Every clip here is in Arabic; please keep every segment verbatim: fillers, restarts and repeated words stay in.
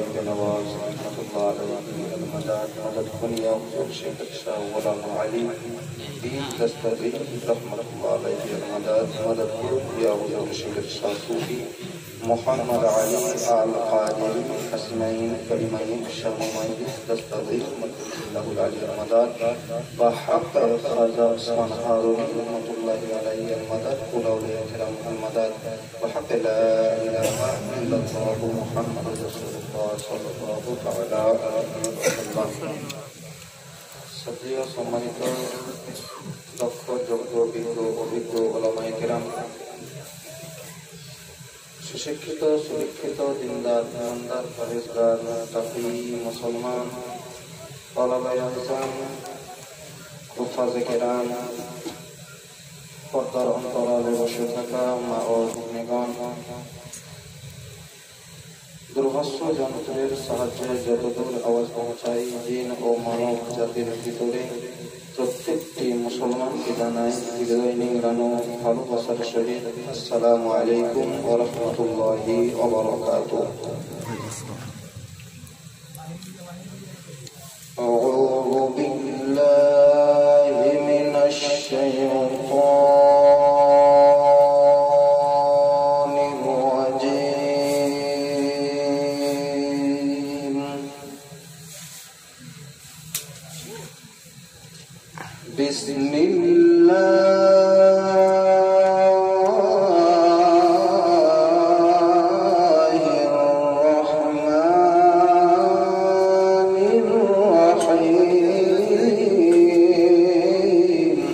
بنواز رحمة الله عليه المداد مدد كنيا وزور شيخ الشاه غلام علي دين دستري رحمة الله عليه المداد مدد كنيا وزور شيخ الشاه صوفي محمد علي آل قادري حسنين كريمين شمومين دستري له العلي المداد وحق خواجة عثمان هارون رحمة الله عليه المداد ولولي كرام المداد وحق لا إله إلا الله محمد رسول الله صلى الله تعالى عليه وسلم সদীয় সম্মানিত দক্ষ যোগ্য বিজ্ঞ অভিজ্ঞ ওলামায়ে কেরাম সুশিক্ষিত সুশিক্ষিত দিনদার ইমানদার পরহেজগার মুত্তাকি মুসলমান তলাবায়ে ইলজাম হুফাজে কেরাম পর্দার অন্তরালে বসে থাকা মা ও ভগ্নীগণ দুর্ভাষ্য যন্ত্রের সাহায্যে যতদূর আওয়াজ পৌঁছাই জিন ও মানব জাতির ভিতরে প্রত্যেকটি মুসলমানকে জানাই হৃদয় নিংড়ানো ভালোবাসার সহিত আসসালামু আলাইকুম ওয়া রাহমাতুল্লাহি ওয়া বারাকাতুহু। আউযু বিল্লাহি মিনাশ শাইতানির রাজীম। বিসমিল্লাহির রহমানির রহিম।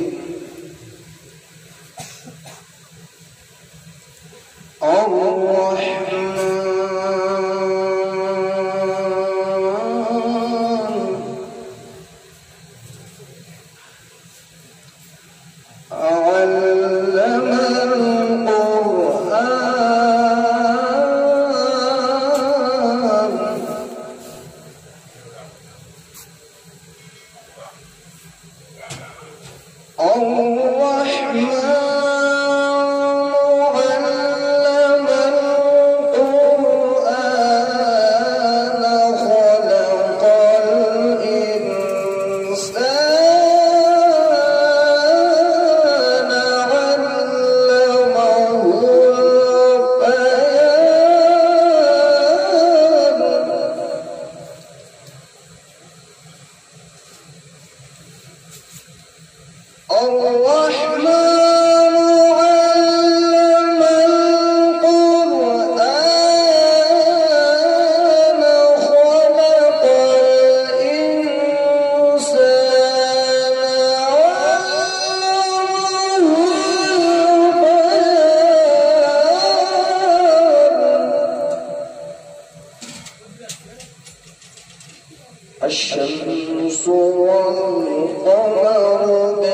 الشمس والقمر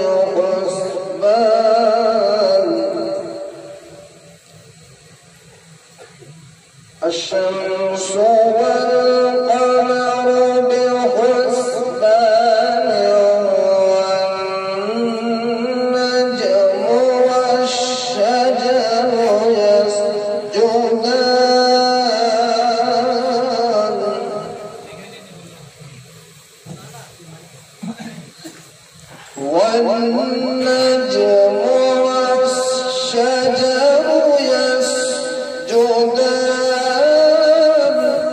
بحسبان الشمس والقمر بحسبان والنجم والشجر يسجدان والنجم والشجر يسجدان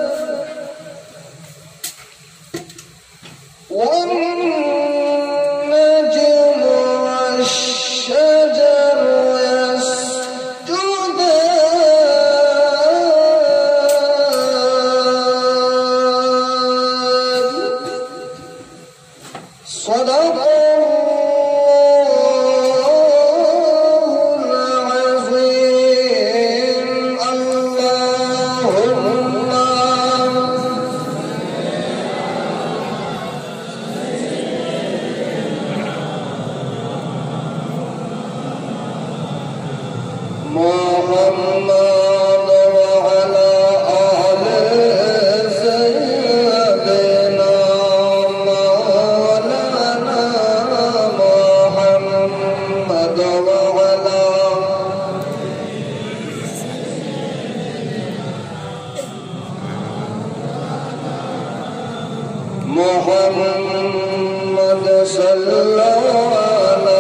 والنجم والشجر يسجدان صدق مولانا মোহাম্মদ সাল্লাল্লাহু আলা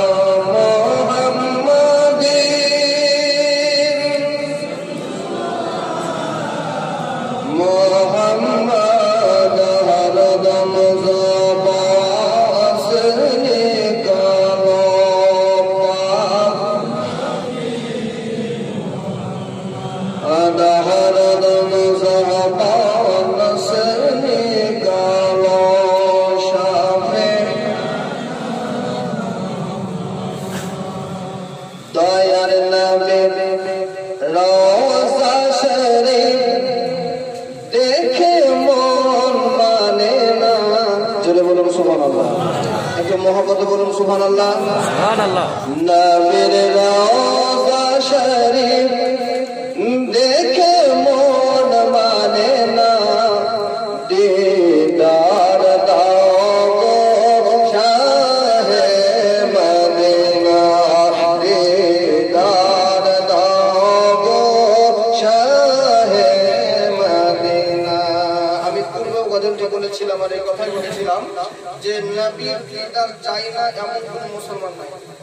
মুহাম্মাদিন মোহাম্মদ হরদম জবাস নিকালো আদা হরদম জবাস নিকালো শাফে দয়ার নবী রওজা শরীফ দেখে মন মানে না। জোরে বলুন সুবহানাল্লাহ, একটু মুহাব্বতে বলুন সুবহানাল্লাহ। সুবহানাল্লাহ। নবীর রওজা শরীফ দেখে মন মানে না, দিদার দাও গো শাহে মদিনা, দিদার দাও গো শাহে মদিনা। আমি পূর্বে গজলটি বলেছিলাম আর এই কথাই বলেছিলাম যে নবীর দিদার চাই না এমন কোন মুসলমান নাই।